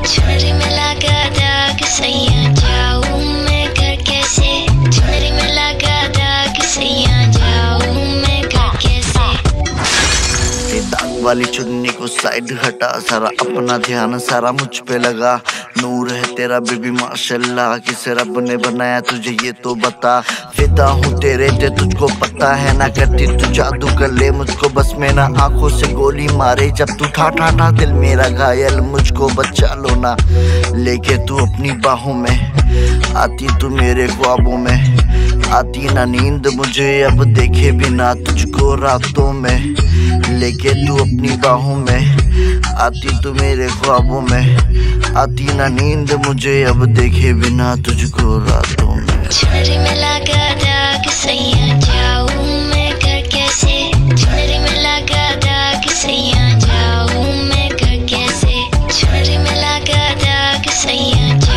चुनरी में लगा दाग सैया जाऊं मैं घर कैसे। चुनरी में लगा दाग सैया जाऊं मैं घर कैसे। दाग वाली चुन्नी को साइड हटा, सारा अपना ध्यान सारा मुझ पे लगा। नूर है तेरा बेबी माशाल्लाह, किसे रब ने बनाया तुझे ये तो बता। फिदा हूँ तेरे ते तुझको पता है ना, करती तू जादू कर ले मुझको बस में ना। आंखों से गोली मारे जब तू ठा ठा ठा, दिल मेरा घायल मुझको बचा लो ना। लेके तू अपनी बाहों में आती तू मेरे ख्वाबों में, आती ना नींद मुझे अब देखे बिना तुझको रातों में। लेके तू अपनी बाहों में आती तू मेरे ख्वाबों में, आती ना नींद मुझे अब देखे बिना तुझको रातों में। चुनरी में लगा दाग सैया जाऊं मैं घर कैसे। चुनरी में लगा दाग सैया जाऊं मैं घर कैसे। चुनरी में लगा दाग सैया